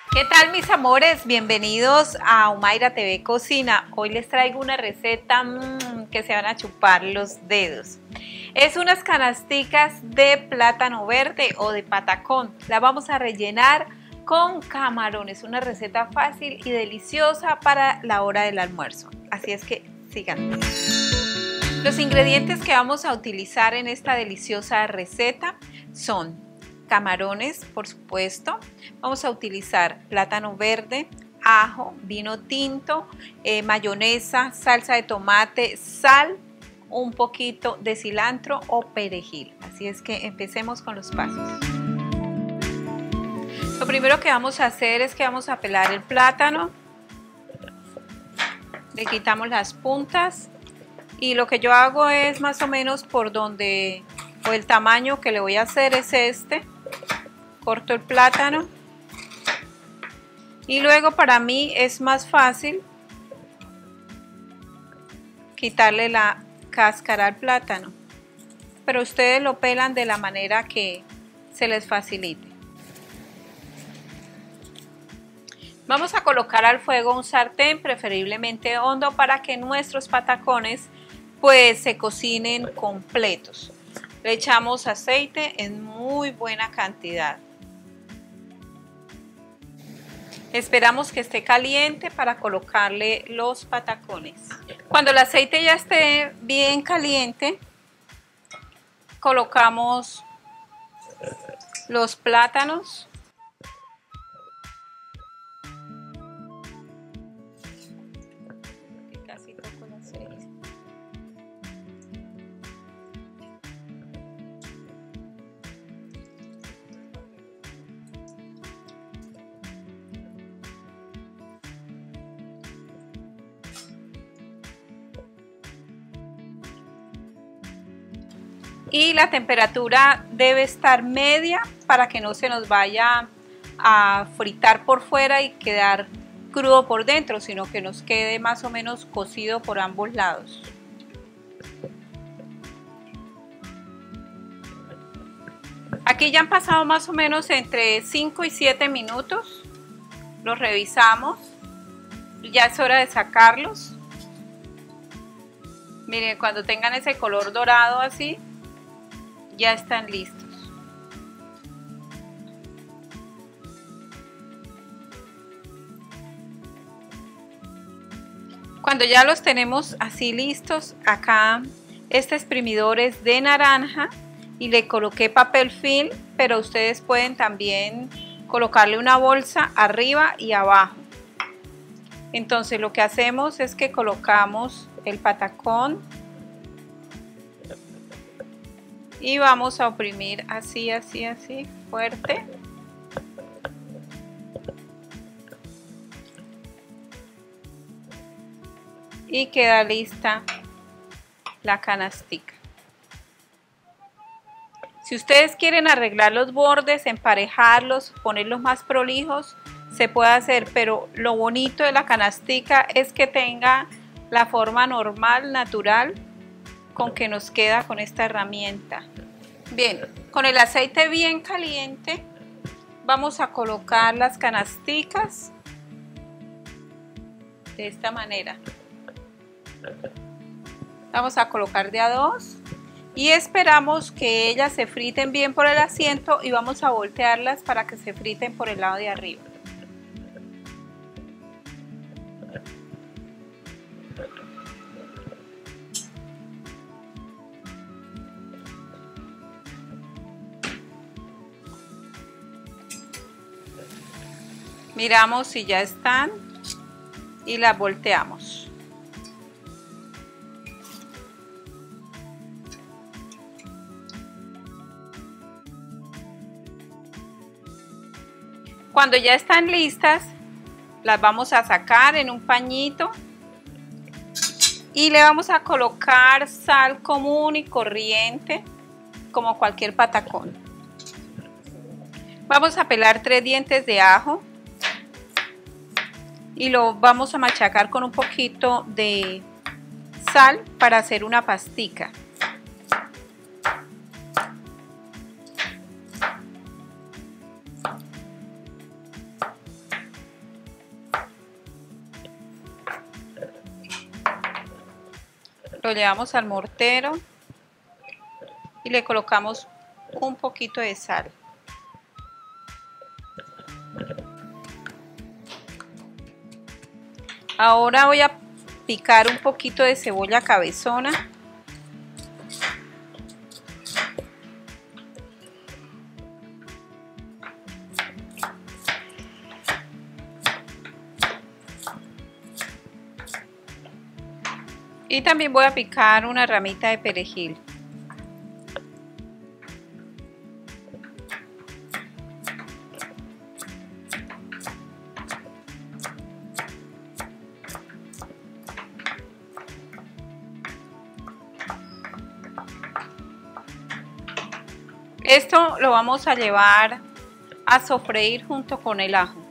¿Qué tal, mis amores? Bienvenidos a Humaira TV Cocina. Hoy les traigo una receta que se van a chupar los dedos. Es unas canasticas de plátano verde o de patacón. La vamos a rellenar con camarones. Una receta fácil y deliciosa para la hora del almuerzo. Así es que sigan. Los ingredientes que vamos a utilizar en esta deliciosa receta son camarones, por supuesto. Vamos a utilizar plátano verde, ajo, vino tinto, mayonesa, salsa de tomate, sal, un poquito de cilantro o perejil. Así es que empecemos con los pasos. Lo primero que vamos a hacer es que vamos a pelar el plátano. Le quitamos las puntas y lo que yo hago es más o menos por donde, o el tamaño que le voy a hacer es este. Corto el plátano y luego para mí es más fácil quitarle la cáscara al plátano, pero ustedes lo pelan de la manera que se les facilite. Vamos a colocar al fuego un sartén, preferiblemente hondo, para que nuestros patacones pues se cocinen completos. Le echamos aceite en muy buena cantidad. Esperamos que esté caliente para colocarle los patacones. Cuando el aceite ya esté bien caliente, colocamos los plátanos. Casi toco el aceite. Y la temperatura debe estar media para que no se nos vaya a fritar por fuera y quedar crudo por dentro, sino que nos quede más o menos cocido por ambos lados. Aquí ya han pasado más o menos entre 5 y 7 minutos. Los revisamos. Ya es hora de sacarlos. Miren, cuando tengan ese color dorado así, ya están listos. Cuando ya los tenemos así listos, acá este exprimidor es de naranja y le coloqué papel film, pero ustedes pueden también colocarle una bolsa arriba y abajo. Entonces lo que hacemos es que colocamos el patacón y vamos a oprimir así, así, así, fuerte. Y queda lista la canastica. Si ustedes quieren arreglar los bordes, emparejarlos, ponerlos más prolijos, se puede hacer, pero lo bonito de la canastica es que tenga la forma normal, natural, con que nos queda con esta herramienta. Bien, con el aceite bien caliente vamos a colocar las canasticas de esta manera. Vamos a colocar de a dos y esperamos que ellas se friten bien por el asiento y vamos a voltearlas para que se friten por el lado de arriba. Miramos si ya están y las volteamos. Cuando ya están listas, las vamos a sacar en un pañito y le vamos a colocar sal común y corriente, como cualquier patacón. Vamos a pelar 3 dientes de ajo y lo vamos a machacar con un poquito de sal para hacer una pastica. Lo llevamos al mortero y le colocamos un poquito de sal. Ahora voy a picar un poquito de cebolla cabezona. Y también voy a picar una ramita de perejil. Esto lo vamos a llevar a sofreír junto con el ajo.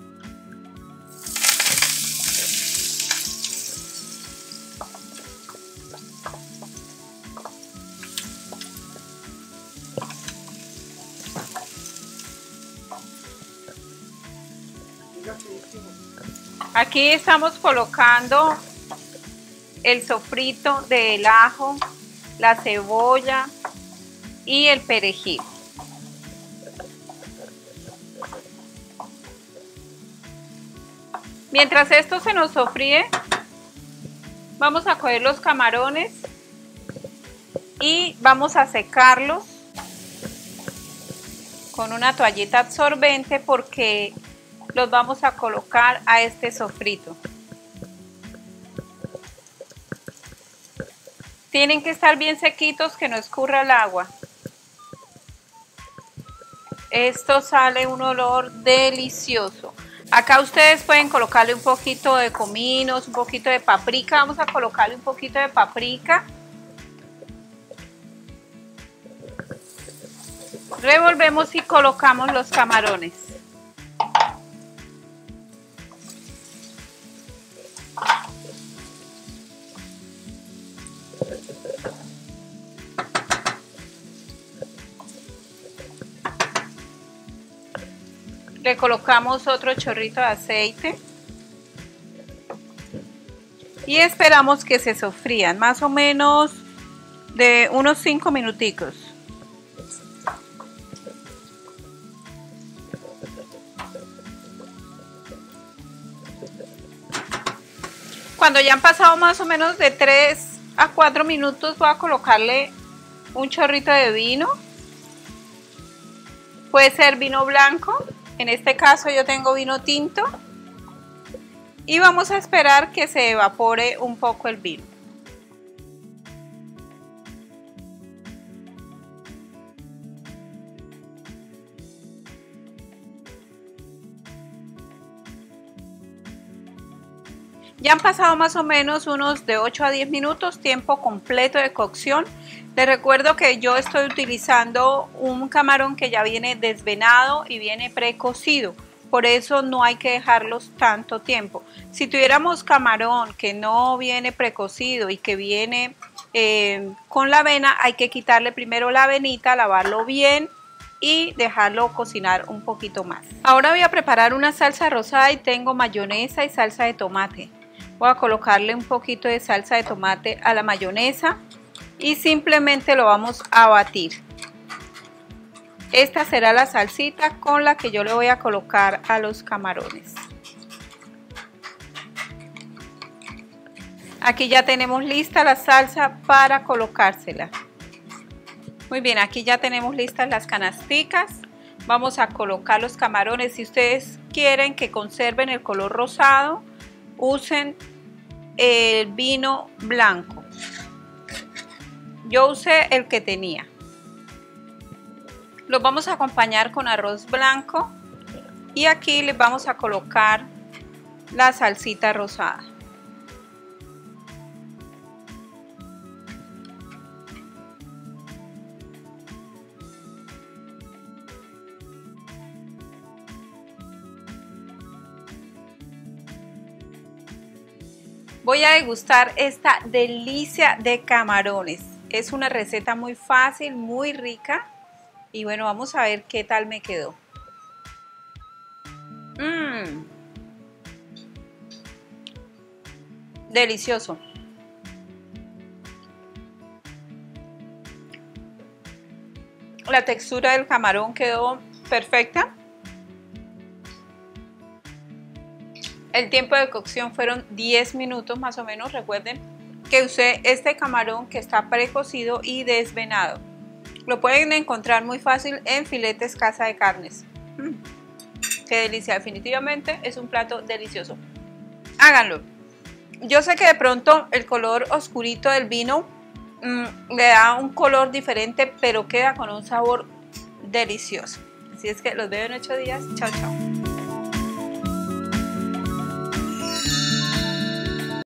Aquí estamos colocando el sofrito del ajo, la cebolla y el perejil. Mientras esto se nos sofríe, vamos a coger los camarones y vamos a secarlos con una toallita absorbente porque los vamos a colocar a este sofrito. Tienen que estar bien sequitos, que no escurra el agua. Esto sale un olor delicioso. Acá ustedes pueden colocarle un poquito de cominos, un poquito de paprika. Vamos a colocarle un poquito de paprika. Revolvemos y colocamos los camarones. Le colocamos otro chorrito de aceite y esperamos que se sofrían más o menos de unos 5 minuticos. Cuando ya han pasado más o menos de 3 a 4 minutos voy a colocarle un chorrito de vino. Puede ser vino blanco. En este caso yo tengo vino tinto y vamos a esperar que se evapore un poco el vino. Ya han pasado más o menos unos de 8 a 10 minutos, tiempo completo de cocción. Les recuerdo que yo estoy utilizando un camarón que ya viene desvenado y viene precocido. Por eso no hay que dejarlos tanto tiempo. Si tuviéramos camarón que no viene precocido y que viene con la avena, hay que quitarle primero la avenita, lavarlo bien y dejarlo cocinar un poquito más. Ahora voy a preparar una salsa rosada y tengo mayonesa y salsa de tomate. Voy a colocarle un poquito de salsa de tomate a la mayonesa y simplemente lo vamos a batir. Esta será la salsita con la que yo le voy a colocar a los camarones. Aquí ya tenemos lista la salsa para colocársela. Muy bien, aquí ya tenemos listas las canasticas. Vamos a colocar los camarones. Si ustedes quieren que conserven el color rosado, usen el vino blanco. Yo usé el que tenía. Los vamos a acompañar con arroz blanco y aquí les vamos a colocar la salsita rosada. Voy a degustar esta delicia de camarones. Es una receta muy fácil, muy rica. Y bueno, vamos a ver qué tal me quedó. Delicioso. La textura del camarón quedó perfecta. El tiempo de cocción fueron 10 minutos más o menos. Recuerden que usé este camarón que está precocido y desvenado. Lo pueden encontrar muy fácil en Filetes Casa de Carnes. Qué delicia, definitivamente es un plato delicioso. Háganlo. Yo sé que de pronto el color oscurito del vino le da un color diferente, pero queda con un sabor delicioso. Así es que los veo en 8 días. Chao, chao.